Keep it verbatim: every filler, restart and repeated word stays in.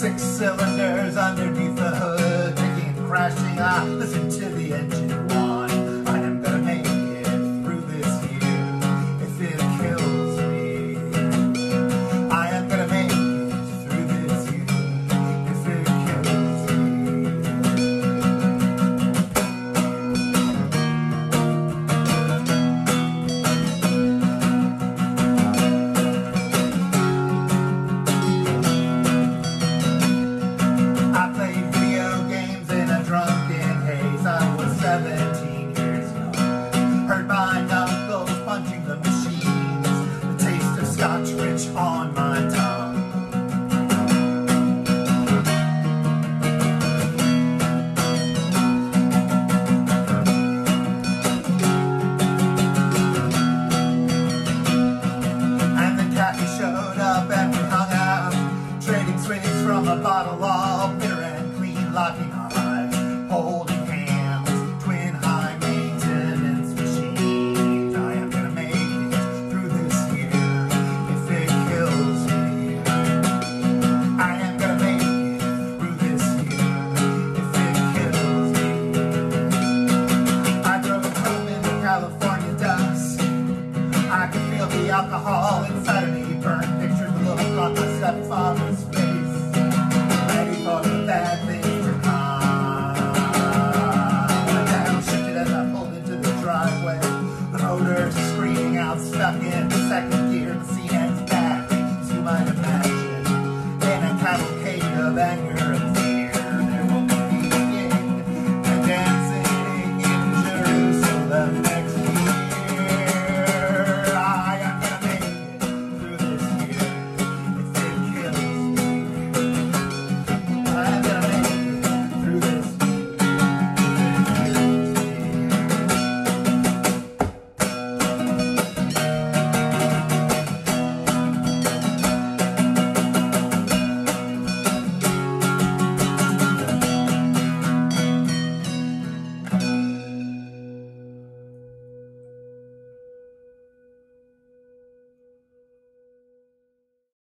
Six cylinders underneath the hood, taking and crashing. I listen to the engine whine. I am gonna make it through this year if it kills me. I am gonna make it through this year if it kills seventeen years young. Heard my knuckles punching the machines, the taste of Scotch rich on my tongue. And then Kathy showed up and we hung out, trading swings from a bottle, all pure and clean, locking our eyes, holding California dust. I could feel the alcohol inside of me burn. Pictured the look on my stepfather's face. Already thought of bad things.